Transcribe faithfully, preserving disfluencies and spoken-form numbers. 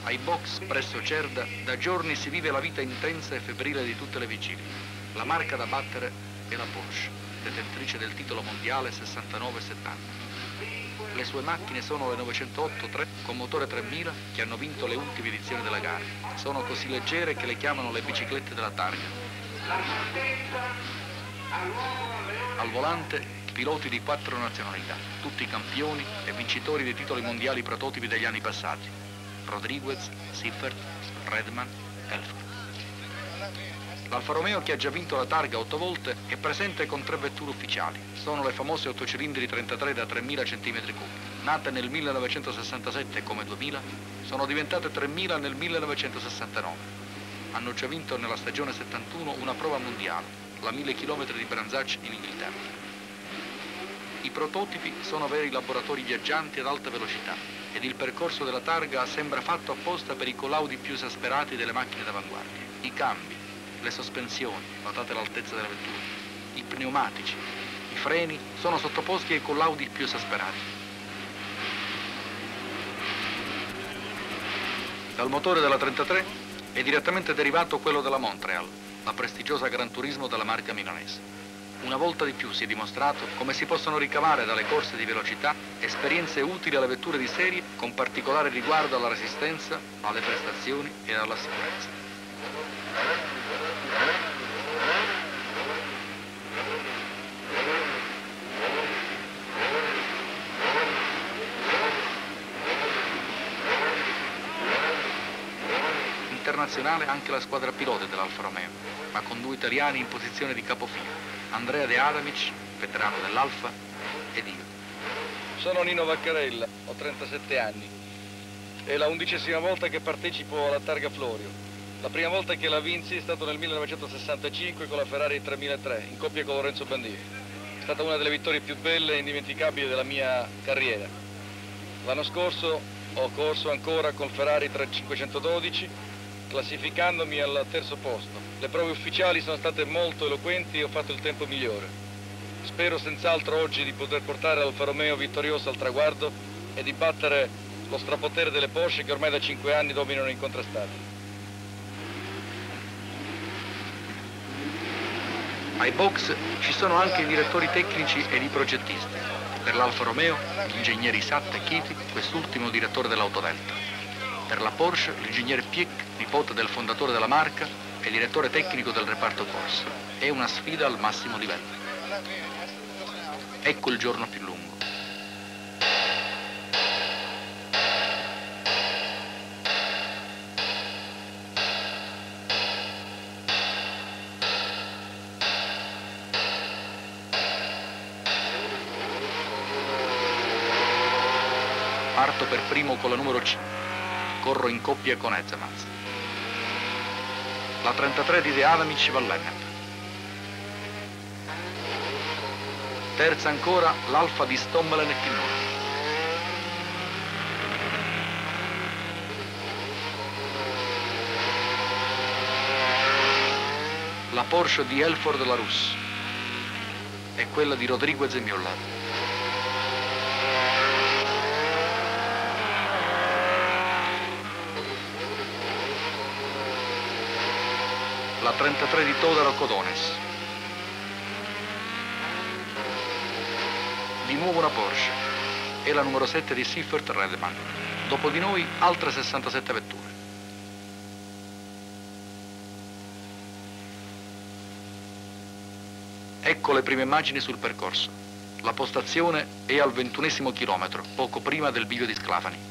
Ai box presso Cerda da giorni si vive la vita intensa e febbrile di tutte le vigilie. La marca da battere è la Porsche, detentrice del titolo mondiale sessantanove settanta. Le sue macchine sono le novecentotto tre con motore tremila che hanno vinto le ultime edizioni della gara. Sono così leggere che le chiamano le biciclette della targa. Al volante piloti di quattro nazionalità, tutti campioni e vincitori dei titoli mondiali prototipi degli anni passati. Rodriguez, Seifert, Redman, Elford. L'Alfa Romeo, che ha già vinto la targa otto volte, è presente con tre vetture ufficiali. Sono le famose otto cilindri trentatré da tremila centimetri cubi. Nate nel millenovecentosessantasette come duemila, sono diventate tremila nel millenovecentosessantanove. Hanno già vinto nella stagione settantuno una prova mondiale, la mille chilometri di Branzac in Inghilterra. I prototipi sono veri laboratori viaggianti ad alta velocità ed il percorso della targa sembra fatto apposta per i collaudi più esasperati delle macchine d'avanguardia. I cambi, le sospensioni, notate l'altezza delle vetture, i pneumatici, i freni sono sottoposti ai collaudi più esasperati. Dal motore della trentatré è direttamente derivato quello della Montreal, la prestigiosa Gran Turismo della marca milanese. Una volta di più si è dimostrato come si possono ricavare dalle corse di velocità esperienze utili alle vetture di serie con particolare riguardo alla resistenza, alle prestazioni e alla sicurezza. Internazionale anche la squadra pilota dell'Alfa Romeo, ma con due italiani in posizione di capofila, Andrea De Adamic, veterano dell'Alfa, ed io. Sono Nino Vaccarella, ho trentasette anni. È la undicesima volta che partecipo alla targa Florio. La prima volta che la vinsi è stato nel millenovecentosessantacinque con la Ferrari tremilatré, in coppia con Lorenzo Bandieri. È stata una delle vittorie più belle e indimenticabili della mia carriera. L'anno scorso ho corso ancora col Ferrari cinquecentododici, classificandomi al terzo posto. Le prove ufficiali sono state molto eloquenti e ho fatto il tempo migliore. Spero senz'altro oggi di poter portare l'Alfa Romeo vittorioso al traguardo e di battere lo strapotere delle Porsche che ormai da cinque anni dominano incontrastati. Ai box ci sono anche i direttori tecnici ed i progettisti. Per l'Alfa Romeo, gli ingegneri Satt e Chiti, quest'ultimo direttore dell'Autodelta. Per la Porsche, l'ingegnere Piech, nipote del fondatore della marca e direttore tecnico del reparto corse. È una sfida al massimo livello. Ecco il giorno più lungo. Parto per primo con la numero cinque. Corro in coppia con Ezemans. La trentatré di De Adamic va Lennep. Terza ancora l'Alfa di Stommelen e Kinnur. La Porsche di Elford Larousse e quella di Rodriguez e Müller. La trentatré di Todaro Codones. Di nuovo una Porsche e la numero sette di Seifert Redman. Dopo di noi altre sessantasette vetture. Ecco le prime immagini sul percorso. La postazione è al ventunesimo chilometro, poco prima del bivio di Sclafani.